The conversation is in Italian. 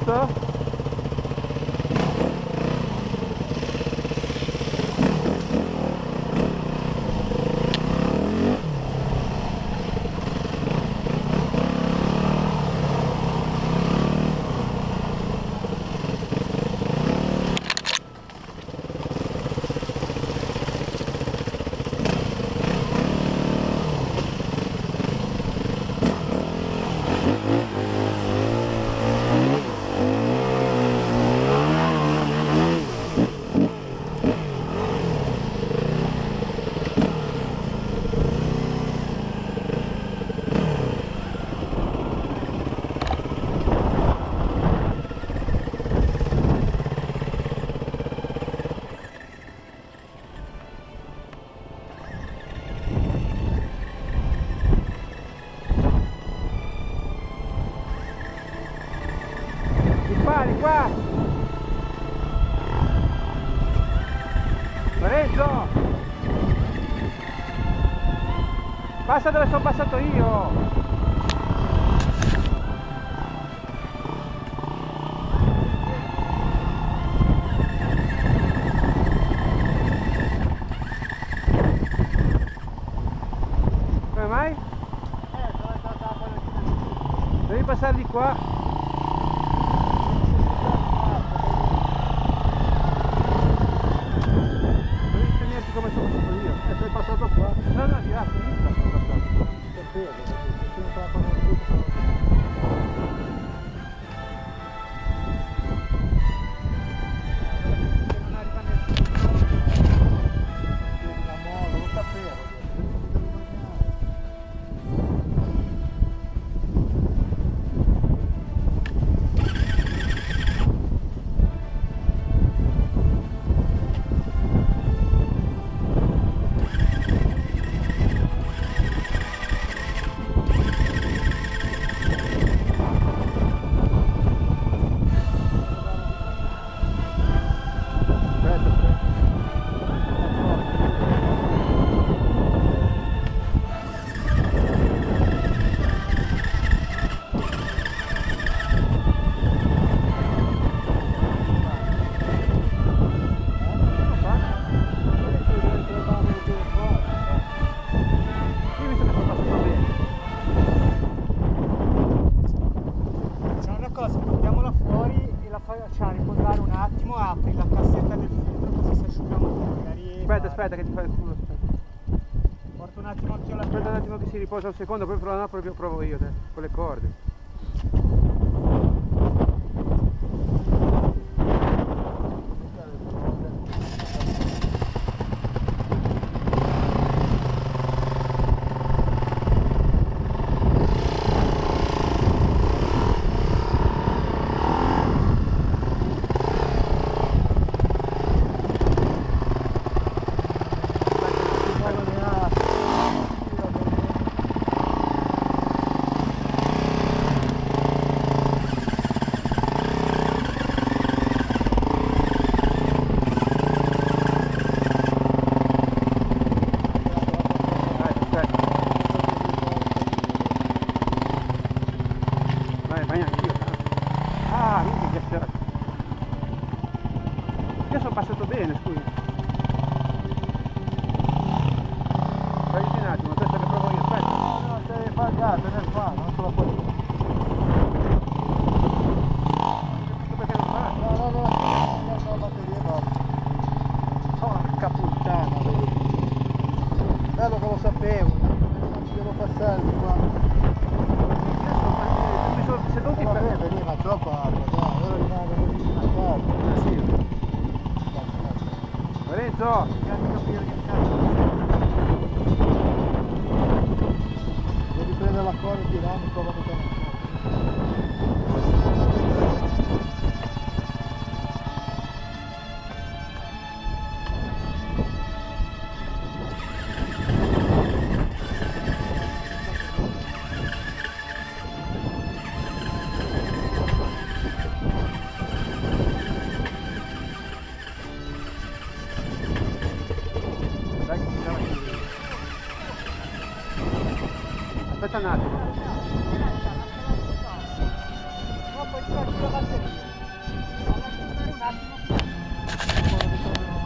posto? Di qua! Lorenzo! Passa dove sono passato io! Come mai? Devi passare di qua. Come sono passato io? Sei passato qua? No, no, di là, a sinistra sono passato. Sapevo, perché sono stato non arriva nessuno. La moto, lo sapevo. Portiamola fuori e la facciamo riposare un attimo, apri la cassetta del filtro così si asciuga magari. Aspetta che ti fai il culo, aspetta. Porto un attimo anche io la Aspetta un attimo che si riposa un secondo, poi provo io con le corde. Io sono passato bene, scusi. Fai un attimo, aspetta che provo io, aspetta. No, devi fare gas, non fa, non te la puoi fare. Perché non fa? No, batteria no. Porca puttana, bello che lo sapevo, non ci devo passare di qua. Se non ti Vabbè, veniva troppo acqua, dai, ora rimango così in casa. sì. Lorenzo! Devi prendere la corda e tirarmi, prova che te ne Aspetta un attimo. no, poi messo giù la batteria. Vado a aspettare un attimo.